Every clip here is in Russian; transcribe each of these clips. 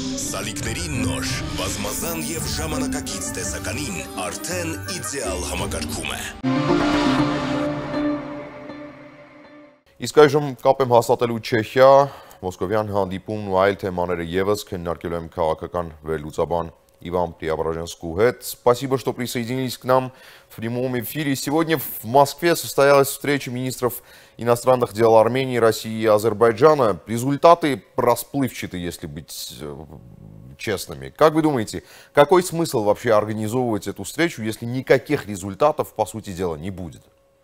Սալիկների նոր, բազմազան և ժամանակակից տեսականին արդեն իդեալ համակարգում է։ Իսկ այժմ կապ եմ հաստատելու Չեխիա, Մոսկովյան հանդիպումն ու այլ թեմաները ևս քննարկելու եմ քաղաքական վերլուծաբան Иван Преображенскую. Спасибо, что присоединились к нам в прямом эфире. Сегодня в Москве состоялась встреча министров иностранных дел Армении, России и Азербайджана. Результаты расплывчаты, если быть честными. Как вы думаете, какой смысл вообще организовывать эту встречу, если никаких результатов, по сути дела, не будет?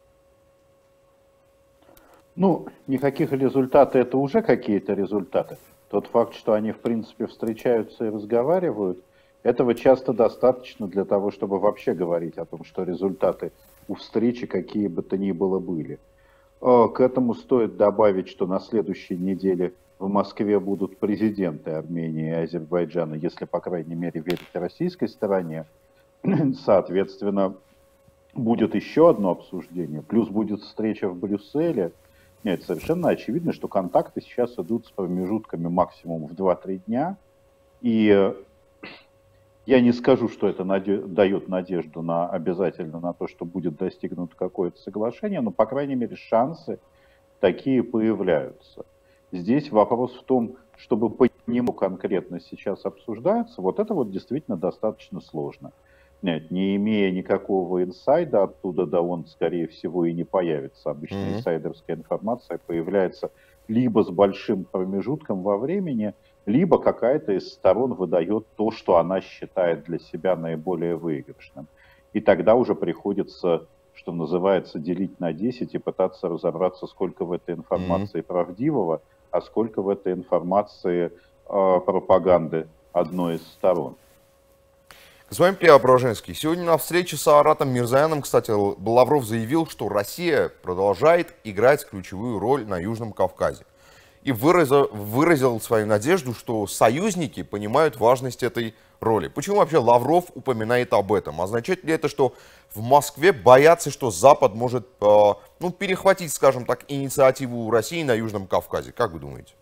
Ну, никаких результатов, это уже какие-то результаты. Тот факт, что они, в принципе, встречаются и разговаривают, этого часто достаточно для того, чтобы вообще говорить о том, что результаты у встречи какие бы то ни было были. К этому стоит добавить, что на следующей неделе в Москве будут президенты Армении и Азербайджана, если, по крайней мере, верить российской стороне. Соответственно, будет еще одно обсуждение, плюс будет встреча в Брюсселе. Нет, совершенно очевидно, что контакты сейчас идут с промежутками максимум в 2-3 дня. И я не скажу, что это дает надежду обязательно на то, что будет достигнуто какое-то соглашение, но, по крайней мере, шансы такие появляются. Здесь вопрос в том, чтобы по нему конкретно сейчас обсуждается, вот это вот действительно достаточно сложно. Нет, не имея никакого инсайда оттуда, да он, скорее всего, и не появится. Обычно инсайдерская информация появляется либо с большим промежутком во времени, либо какая-то из сторон выдает то, что она считает для себя наиболее выигрышным. И тогда уже приходится, что называется, делить на 10 и пытаться разобраться, сколько в этой информации правдивого, а сколько в этой информации пропаганды одной из сторон. Господин Преображенский, сегодня на встрече с Аратом Мирзояном, кстати, Лавров заявил, что Россия продолжает играть ключевую роль на Южном Кавказе. И выразил свою надежду, что союзники понимают важность этой роли. Почему вообще Лавров упоминает об этом? Означает ли это, что в Москве боятся, что Запад может перехватить, скажем так, инициативу России на Южном Кавказе? Как вы думаете?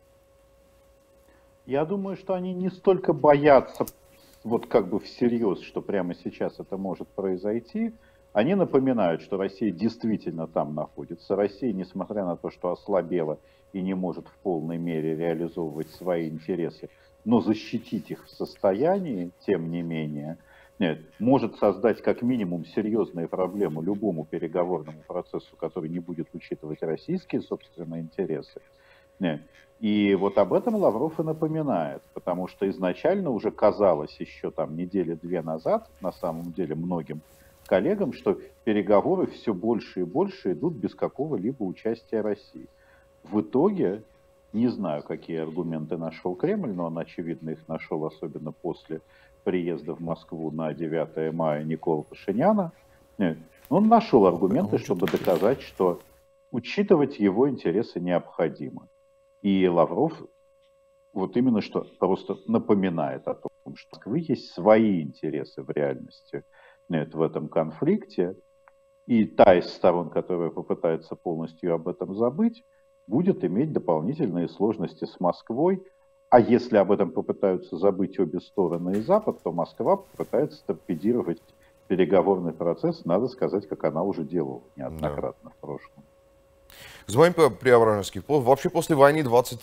Я думаю, что они не столько боятся вот как бы всерьез, что прямо сейчас это может произойти. Они напоминают, что Россия действительно там находится. Россия, несмотря на то, что ослабела и не может в полной мере реализовывать свои интересы, но защитить их в состоянии, тем не менее, нет, может создать как минимум серьезные проблемы любому переговорному процессу, который не будет учитывать российские собственные интересы. Нет. И вот об этом Лавров и напоминает, потому что изначально уже казалось еще там недели-две назад, на самом деле многим коллегам, что переговоры все больше и больше идут без какого-либо участия России. В итоге, не знаю, какие аргументы нашел Кремль, но он, очевидно, их нашел, особенно после приезда в Москву на 9 мая Никола Пашиняна. Нет, он нашел аргументы, чтобы доказать, что учитывать его интересы необходимо. И Лавров вот именно что просто напоминает о том, что у Москвы есть свои интересы в реальности нет, в этом конфликте, и та из сторон, которая попытается полностью об этом забыть, будет иметь дополнительные сложности с Москвой, а если об этом попытаются забыть обе стороны и Запад, то Москва попытается торпедировать переговорный процесс, надо сказать, как она уже делала неоднократно в прошлом. Господин Преображенский, вообще после войны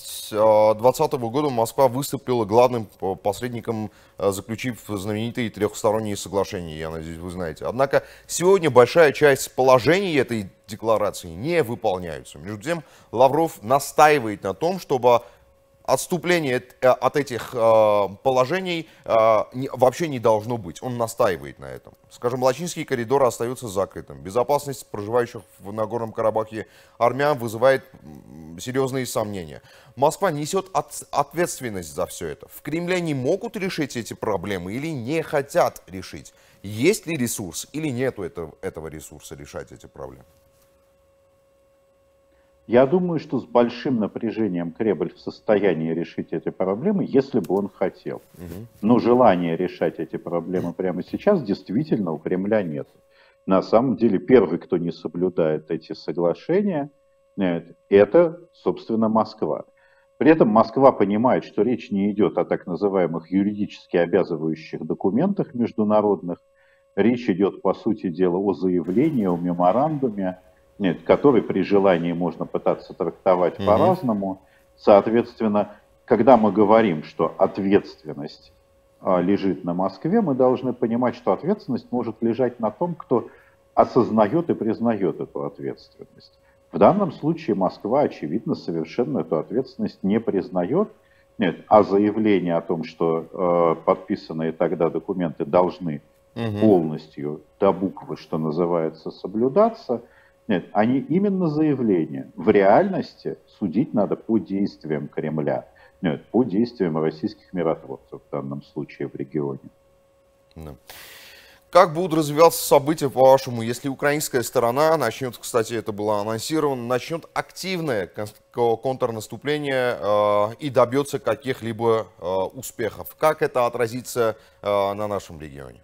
2020 года Москва выступила главным посредником, заключив знаменитые трехсторонние соглашения, я надеюсь, вы знаете. Однако сегодня большая часть положений этой декларации не выполняются. Между тем, Лавров настаивает на том, чтобы отступление от этих положений вообще не должно быть. Он настаивает на этом. Скажем, Лачинский коридор остается закрытым. Безопасность проживающих в Нагорном Карабахе армян вызывает серьезные сомнения. Москва несет ответственность за все это. В Кремле не могут решить эти проблемы или не хотят решить. Есть ли ресурс или нет этого ресурса решать эти проблемы? Я думаю, что с большим напряжением Кремль в состоянии решить эти проблемы, если бы он хотел. Но желания решать эти проблемы прямо сейчас действительно у Кремля нет. На самом деле первый, кто не соблюдает эти соглашения, это, собственно, Москва. При этом Москва понимает, что речь не идет о так называемых юридически обязывающих документах международных. Речь идет, по сути дела, о заявлении, о меморандуме, нет, который при желании можно пытаться трактовать по-разному. Соответственно, когда мы говорим, что ответственность лежит на Москве, мы должны понимать, что ответственность может лежать на том, кто осознает и признает эту ответственность. В данном случае Москва, очевидно, совершенно эту ответственность не признает, нет, а заявление о том, что подписанные тогда документы должны полностью до буквы, что называется, соблюдаться, нет, они именно заявления. В реальности судить надо по действиям Кремля, нет, по действиям российских миротворцев в данном случае в регионе. Да. Как будут развиваться события, по-вашему, если украинская сторона начнет, кстати, это было анонсировано, начнет активное контрнаступление и добьется каких-либо успехов? Как это отразится на нашем регионе?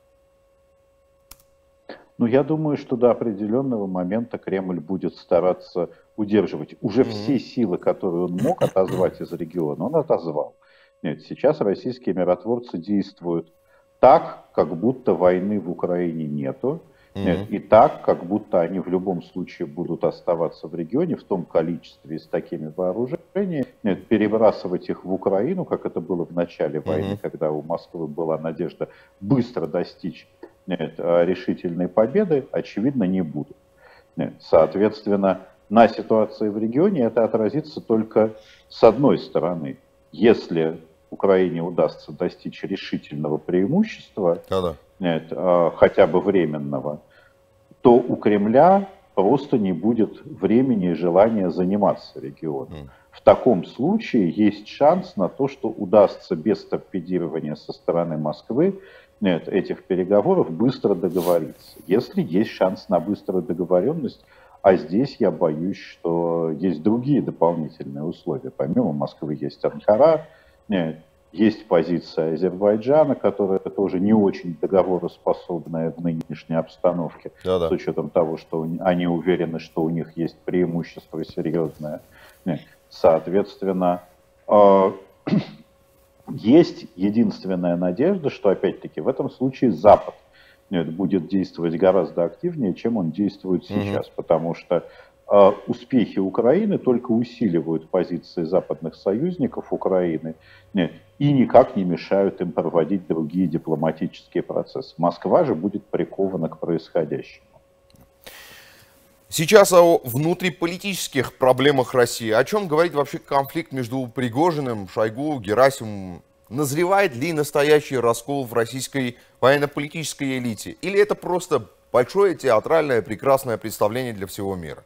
Ну, я думаю, что до определенного момента Кремль будет стараться удерживать. Уже все силы, которые он мог отозвать из региона, он отозвал. Нет, сейчас российские миротворцы действуют так, как будто войны в Украине нету, нет, и так, как будто они в любом случае будут оставаться в регионе в том количестве и с такими вооружениями, нет, перебрасывать их в Украину, как это было в начале войны, когда у Москвы была надежда быстро достичь, нет, решительной победы, очевидно, не будут. Нет, соответственно, на ситуации в регионе это отразится только с одной стороны. Если Украине удастся достичь решительного преимущества, нет, хотя бы временного, то у Кремля просто не будет времени и желания заниматься регионом. В таком случае есть шанс на то, что удастся без торпедирования со стороны Москвы, нет, этих переговоров быстро договориться. Если есть шанс на быструю договоренность, а здесь я боюсь, что есть другие дополнительные условия. Помимо Москвы есть Анкара, нет, есть позиция Азербайджана, которая тоже не очень договороспособная в нынешней обстановке, с учетом того, что они уверены, что у них есть преимущество серьезное. Соответственно, есть единственная надежда, что опять-таки в этом случае Запад будет действовать гораздо активнее, чем он действует сейчас, потому что успехи Украины только усиливают позиции западных союзников Украины и никак не мешают им проводить другие дипломатические процессы. Москва же будет прикована к происходящему. Сейчас о внутриполитических проблемах России. О чем говорит вообще конфликт между Пригожиным, Шойгу, Герасимовым? Назревает ли настоящий раскол в российской военно-политической элите? Или это просто большое театральное прекрасное представление для всего мира?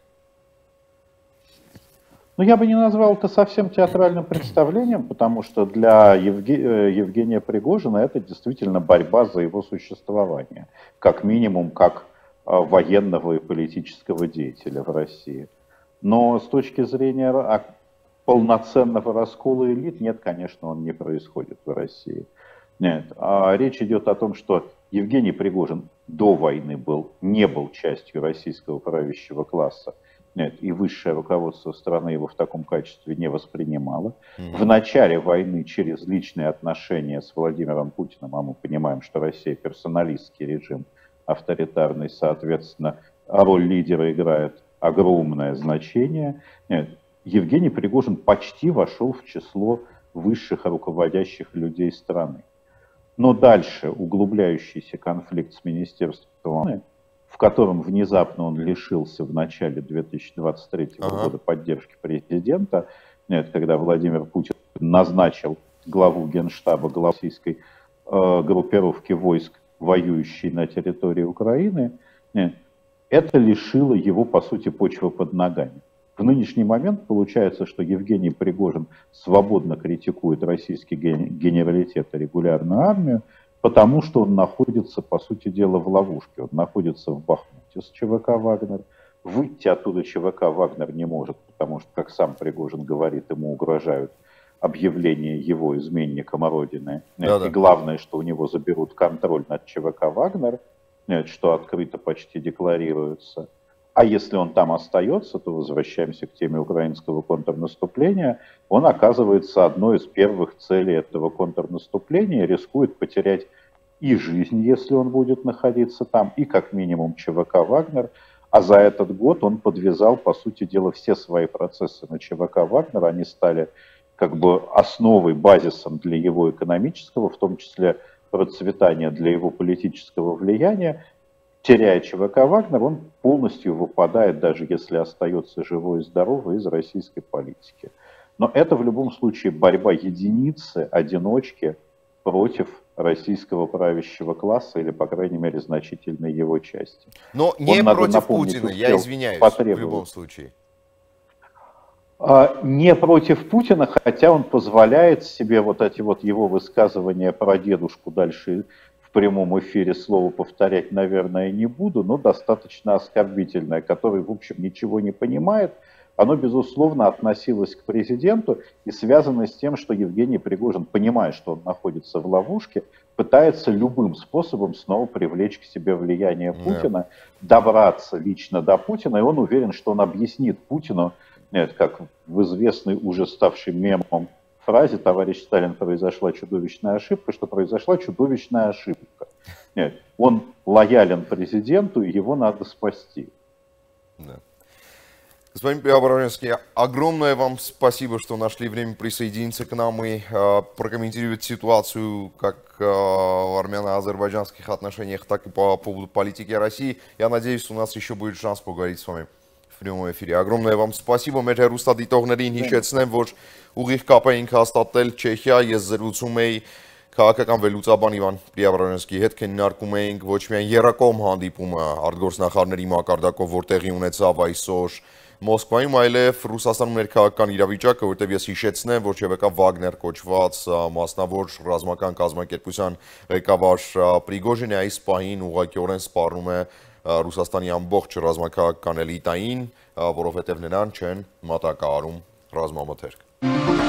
Ну, я бы не назвал это совсем театральным представлением, потому что для Евгения Пригожина это действительно борьба за его существование, как минимум, как военного и политического деятеля в России. Но с точки зрения полноценного раскола элит, нет, конечно, он не происходит в России. Нет. Речь идет о том, что Евгений Пригожин до войны не был частью российского правящего класса. Нет, и высшее руководство страны его в таком качестве не воспринимало. В начале войны через личные отношения с Владимиром Путиным, а мы понимаем, что Россия персоналистский режим, авторитарный, соответственно, роль лидера играет огромное значение. Нет, Евгений Пригожин почти вошел в число высших руководящих людей страны. Но дальше углубляющийся конфликт с Министерством, в котором внезапно он лишился в начале 2023 года поддержки президента, нет, когда Владимир Путин назначил главу Генштаба российской группировки войск, воюющей на территории Украины, нет, это лишило его, по сути, почвы под ногами. В нынешний момент получается, что Евгений Пригожин свободно критикует российский генералитет и регулярную армию, потому что он находится, по сути дела, в ловушке. Он находится в Бахмуте с ЧВК «Вагнер». Выйти оттуда ЧВК «Вагнер» не может, потому что, как сам Пригожин говорит, ему угрожают объявление его изменником Родины. И главное, что у него заберут контроль над ЧВК «Вагнер», что открыто почти декларируется. А если он там остается, то возвращаемся к теме украинского контрнаступления. Он оказывается одной из первых целей этого контрнаступления, рискует потерять и жизнь, если он будет находиться там, и как минимум ЧВК «Вагнер». А за этот год он подвязал, по сути дела, все свои процессы на ЧВК «Вагнер». Они стали как бы основой, базисом для его экономического, в том числе процветания, для его политического влияния. Теряя ЧВК «Вагнер», он полностью выпадает, даже если остается живой и здоровый, из российской политики. Но это в любом случае борьба единицы, одиночки против российского правящего класса или, по крайней мере, значительной его части. Но не против Путина, я извиняюсь, в любом случае. Не против Путина, хотя он позволяет себе вот эти вот его высказывания про дедушку дальше в прямом эфире слово повторять, наверное, не буду, но достаточно оскорбительное, который, в общем, ничего не понимает. Оно, безусловно, относилось к президенту и связано с тем, что Евгений Пригожин, понимая, что он находится в ловушке, пытается любым способом снова привлечь к себе влияние Путина, добраться лично до Путина, и он уверен, что он объяснит Путину, как в известной уже ставшей мемом фразе «Товарищ Сталин, произошла чудовищная ошибка», что произошла чудовищная ошибка. Нет, он лоялен президенту, и его надо спасти. Да. Господин Преображенский, огромное вам спасибо, что нашли время присоединиться к нам и прокомментировать ситуацию как в армяно-азербайджанских отношениях, так и по поводу политики России. Я надеюсь, у нас еще будет шанс поговорить с вами в прямом эфире. Огромное вам спасибо. Մեր հեռուստադիտողներին հիշեցնեմ, որ ուղիղ կապ էինք հաստատել Չեխիա, ես զրուցում էի քաղաքական վերլուծաբան Իվան Պրիավրանսկիի հետ, քննարկում էինք ոչ միայն եռակողմ հանդիպումը արտգործնախարարների մակարդակով, որ տեղի ունեցավ այսօր Մոսկվայում, այլև Ռուսաստանում ներքաղաքական իրավիճակը, որտեղ ես հիշեցնեմ, որ ЧՎԿ Վագներ կոչված մասնավոր ռազմական կազմակերպության ղեկավար Պրիգոժինը այս պահին ուղղակիորեն սպառնում է Ռուսաստանի ամբողջ ռազմաքաղաքական էլիտային, որովհետև նրան չեն մատակարարում ռազմամթերք։